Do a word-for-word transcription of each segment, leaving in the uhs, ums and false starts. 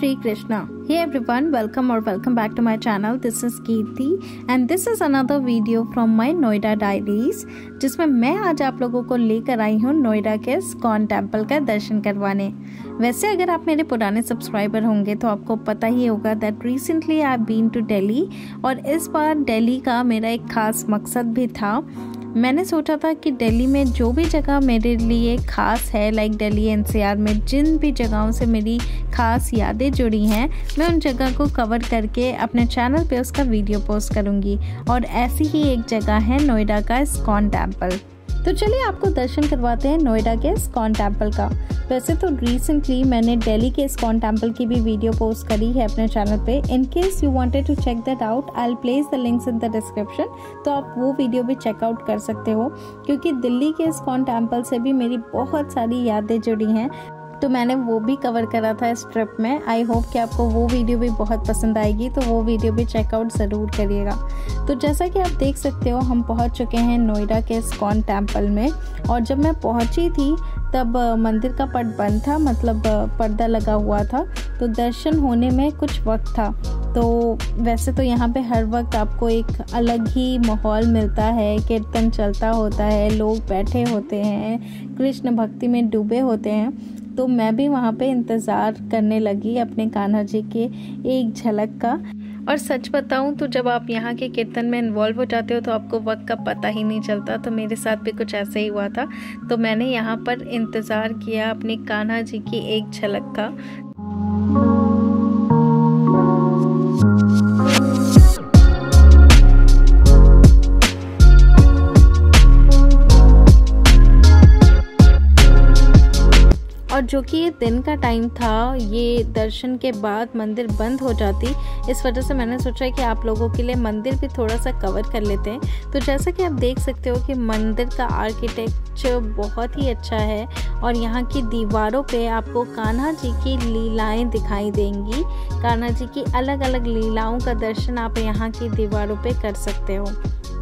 Shri Krishna. Hey everyone, welcome or welcome back to my channel. This is Kirti and this is another video from my Noida Diaries, जिसमें मैं आज आप लोगों को लेकर आई हूँ नोएडा के इस्कॉन टेम्पल का दर्शन करवाने। वैसे अगर आप मेरे पुराने सब्सक्राइबर होंगे तो आपको पता ही होगा that recently I have been to Delhi, और इस बार दिल्ली का मेरा एक खास मकसद भी था। मैंने सोचा था कि दिल्ली में जो भी जगह मेरे लिए ख़ास है, लाइक दिल्ली एनसीआर में जिन भी जगहों से मेरी ख़ास यादें जुड़ी हैं, मैं उन जगह को कवर करके अपने चैनल पे उसका वीडियो पोस्ट करूँगी। और ऐसी ही एक जगह है नोएडा का इस्कॉन टेम्पल। तो चलिए आपको दर्शन करवाते हैं नोएडा के इस्कॉन टेम्पल का। वैसे तो रिसेंटली मैंने दिल्ली के इस्कॉन टेम्पल की भी वीडियो पोस्ट करी है अपने चैनल पे। In case you wanted to check that out, I will place the links in the description, तो आप वो वीडियो भी चेकआउट कर सकते हो, क्योंकि दिल्ली के इस्कॉन टेम्पल से भी मेरी बहुत सारी यादें जुड़ी हैं, तो मैंने वो भी कवर करा था इस ट्रिप में। आई होप कि आपको वो वीडियो भी बहुत पसंद आएगी, तो वो वीडियो भी चेकआउट ज़रूर करिएगा। तो जैसा कि आप देख सकते हो, हम पहुंच चुके हैं नोएडा के इस्कॉन टेम्पल में। और जब मैं पहुंची थी तब मंदिर का पट बंद था, मतलब पर्दा लगा हुआ था, तो दर्शन होने में कुछ वक्त था। तो वैसे तो यहाँ पे हर वक्त आपको एक अलग ही माहौल मिलता है, कीर्तन चलता होता है, लोग बैठे होते हैं, कृष्ण भक्ति में डूबे होते हैं। तो मैं भी वहाँ पे इंतज़ार करने लगी अपने कान्हा जी के एक झलक का। और सच बताऊँ तो जब आप यहाँ के कीर्तन में इन्वॉल्व हो जाते हो तो आपको वक्त का पता ही नहीं चलता। तो मेरे साथ भी कुछ ऐसे ही हुआ था। तो मैंने यहाँ पर इंतज़ार किया अपनी कान्हा जी की एक झलक का। और जो कि ये दिन का टाइम था, ये दर्शन के बाद मंदिर बंद हो जाती, इस वजह से मैंने सोचा कि आप लोगों के लिए मंदिर भी थोड़ा सा कवर कर लेते हैं। तो जैसा कि आप देख सकते हो कि मंदिर का आर्किटेक्चर बहुत ही अच्छा है, और यहाँ की दीवारों पे आपको कान्हा जी की लीलाएं दिखाई देंगी। कान्हा जी की अलग अलग लीलाओं का दर्शन आप यहाँ की दीवारों पे कर सकते हो।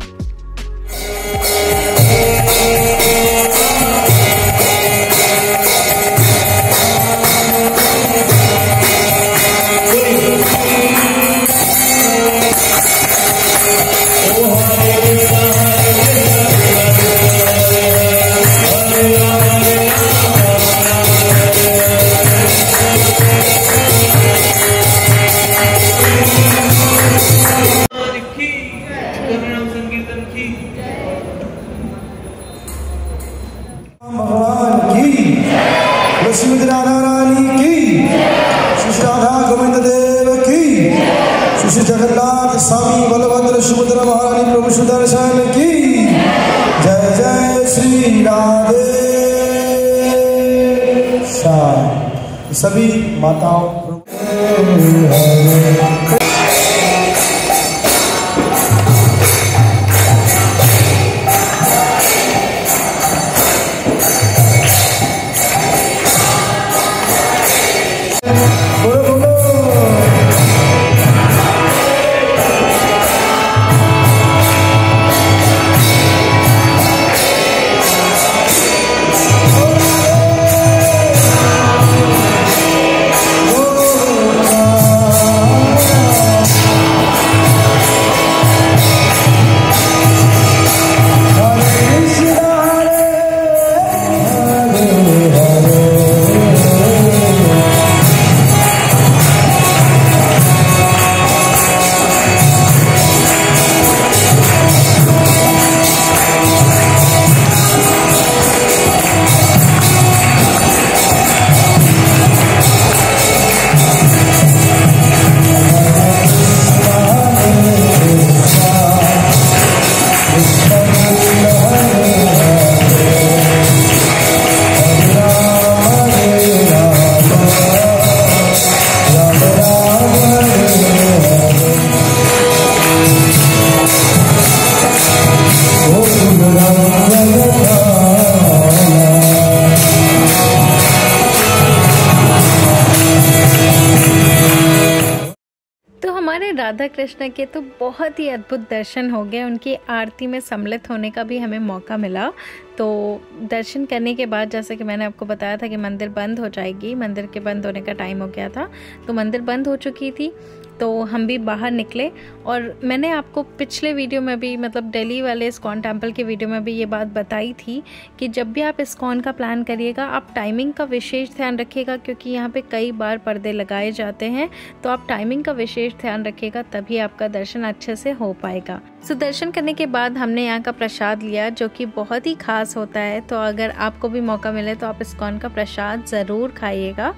भगवान की, लक्ष्मी राधा रानी की, श्री राधा गोविंद देव की, श्री जगन्नाथ स्वामी बलभद्र सुभद्रा महारानी प्रभु सुदर्शन की जय जय श्री राधे श्याम। सभी माताओं राधा कृष्ण के तो बहुत ही अद्भुत दर्शन हो गए। उनकी आरती में सम्मिलित होने का भी हमें मौका मिला। तो दर्शन करने के बाद जैसे कि मैंने आपको बताया था कि मंदिर बंद हो जाएगी, मंदिर के बंद होने का टाइम हो गया था, तो मंदिर बंद हो चुकी थी। तो हम भी बाहर निकले और मैंने आपको पिछले वीडियो में भी, मतलब दिल्ली वाले इस्कॉन टेम्पल के वीडियो में भी ये बात बताई थी कि जब भी आप इस्कॉन का प्लान करिएगा आप टाइमिंग का विशेष ध्यान रखिएगा, क्योंकि यहाँ पे कई बार पर्दे लगाए जाते हैं। तो आप टाइमिंग का विशेष ध्यान रखिएगा, तभी आपका दर्शन अच्छे से हो पाएगा। सो दर्शन करने के बाद हमने यहाँ का प्रसाद लिया, जो कि बहुत ही खास होता है। तो अगर आपको भी मौका मिले तो आप इस्कॉन का प्रसाद ज़रूर खाइएगा।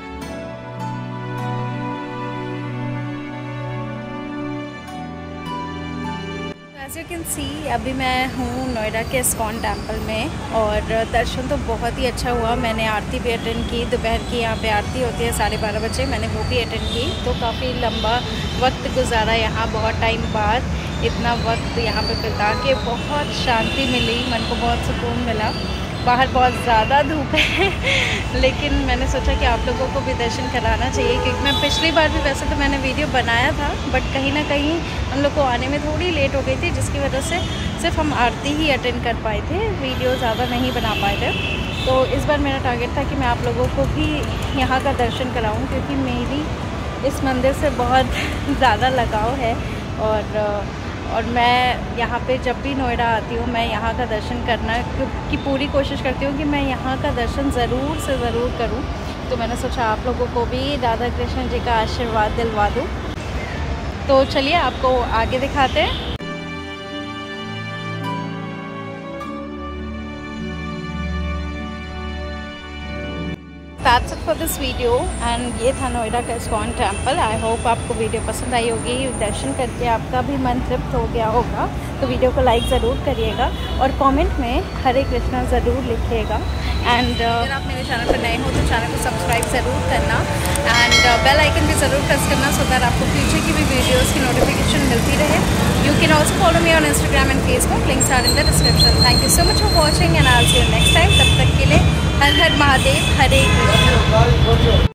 एज यू कैन सी अभी मैं हूँ नोएडा के इस्कॉन टेम्पल में और दर्शन तो बहुत ही अच्छा हुआ। मैंने आरती भी अटेंड की, दोपहर की यहाँ पे आरती होती है साढ़े बारह बजे, मैंने वो भी अटेंड की। तो काफ़ी लंबा वक्त गुजारा यहाँ, बहुत टाइम बाद इतना वक्त यहाँ पे बिता के बहुत शांति मिली, मन को बहुत सुकून मिला। बाहर बहुत ज़्यादा धूप है लेकिन मैंने सोचा कि आप लोगों को भी दर्शन कराना चाहिए, क्योंकि मैं पिछली बार भी वैसे तो मैंने वीडियो बनाया था, बट कहीं ना कहीं हम लोग को आने में थोड़ी लेट हो गई थी, जिसकी वजह से सिर्फ हम आरती ही अटेंड कर पाए थे, वीडियो ज़्यादा नहीं बना पाए थे। तो इस बार मेरा टारगेट था कि मैं आप लोगों को भी यहाँ का दर्शन कराऊँ, क्योंकि मेरी इस मंदिर से बहुत ज़्यादा लगाव है और और मैं यहाँ पे जब भी नोएडा आती हूँ मैं यहाँ का दर्शन करना की पूरी कोशिश करती हूँ कि मैं यहाँ का दर्शन ज़रूर से ज़रूर करूँ। तो मैंने सोचा आप लोगों को भी राधा कृष्ण जी का आशीर्वाद दिलवा दूँ। तो चलिए आपको आगे दिखाते हैं। That's it for this video and ये था नोएडा का इस्कॉन टेम्पल। आई होप आपको वीडियो पसंद आई होगी, दर्शन करके आपका भी मन तृप्त हो गया होगा। तो वीडियो को लाइक ज़रूर करिएगा और कमेंट में हरे कृष्णा ज़रूर लिखिएगा। एंड अगर आप मेरे चैनल पर नए हो तो चैनल को सब्सक्राइब ज़रूर करना एंड बेल आइकन भी ज़रूर प्रेस करना, सो दैट आपको फ्यूचर की भी वीडियोज़ की नोटिफिकेशन मिलती रहे। You can also follow me on Instagram and Facebook, links are in the description. Thank you so much for watching and I will see you next time. तब तक के लिए हर हर महादेव, हरे कृष्ण।